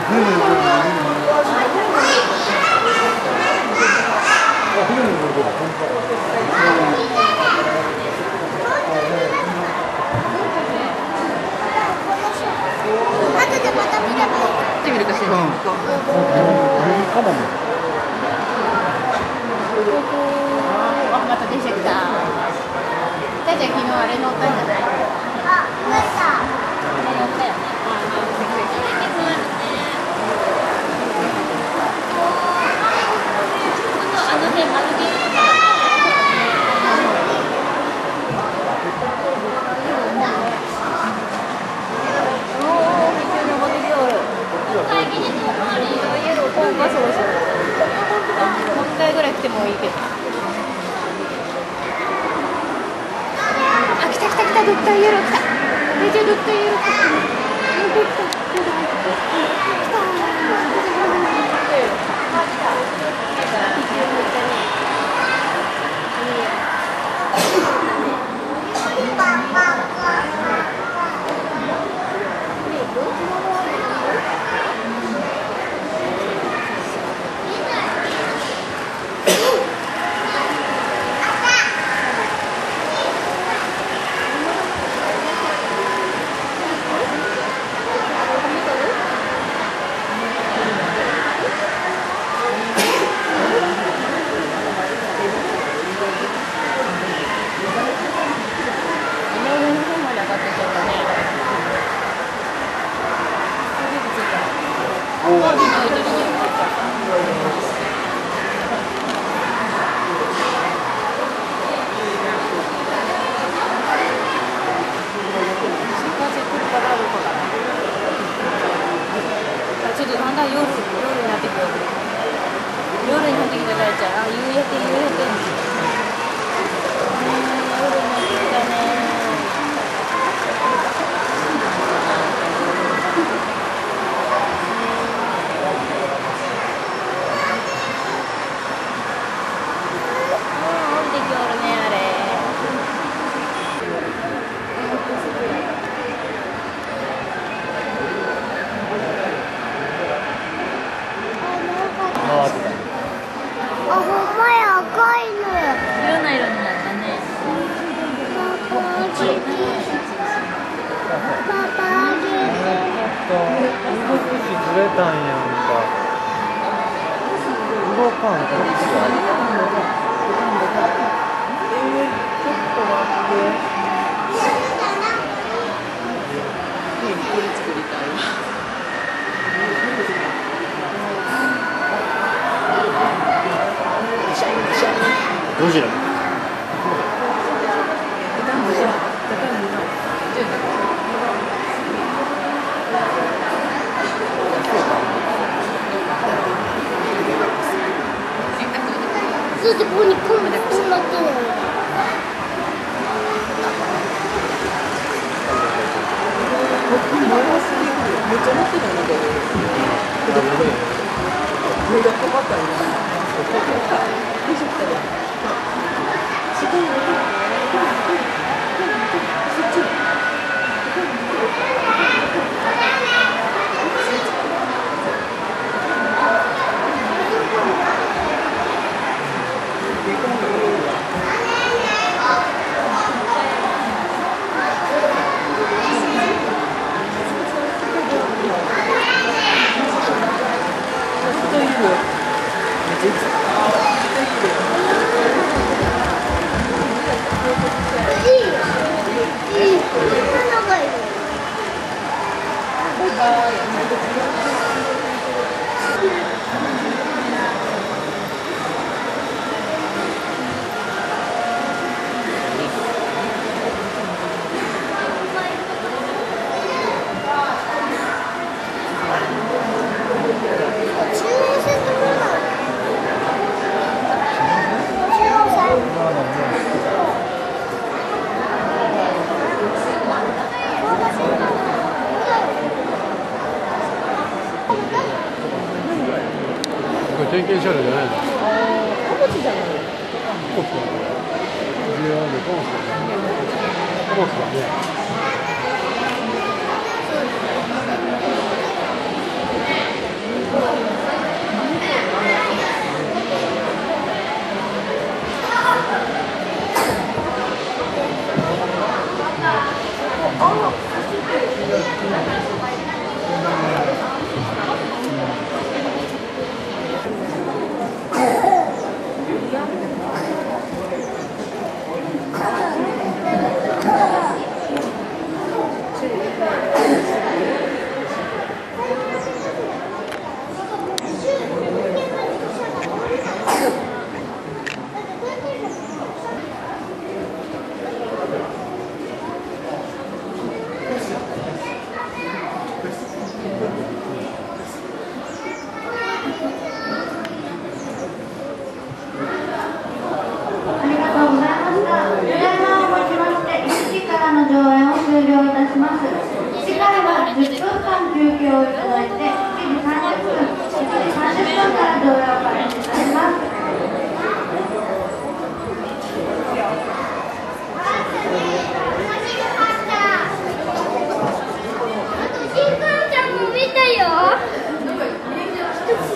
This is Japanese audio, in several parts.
また出てきた。たちゃん昨日あれ乗ったんじゃない？あ、乗った。乗ったよね。あの辺丸見えとか。おお、めっちゃ登ってきよる。会議に遠回り。イエロー今回そろそろ。もう一回ぐらい来てもいいけど。あ、来た来た来た、ドクターイエロー来た。めっちゃドクターイエロー来た。ちょっとだんだん夜になってきた。夜になってきた大ちゃん。あ、夕焼け夕焼け。夜になってきたね。降りてきおるねあれ。 あ、ほんまや、赤いの。 いろんな色になったね。 パパあげる。 少しずれたんやんか。動かんこっちが。ちょっと待って。 これ作りたいわ。 ゴジラ。 そしてここにこうなってるの。 めっちゃ持ってないので。目が困ったんや。 点検車両じゃないの？ 貨物じゃない。 貨物だね。貨物だね。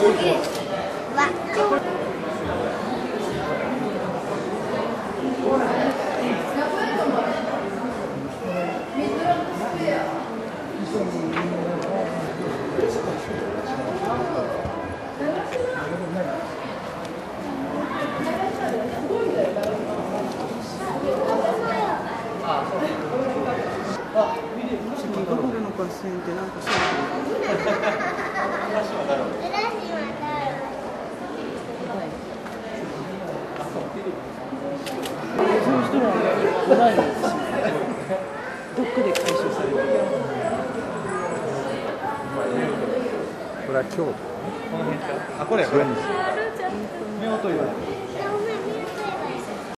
ゴルフの合戦ってなんかそういう人らは来ないんですよ。どっかで解消される。 これは京都。この辺か。あ、これやこれ。夫婦岩。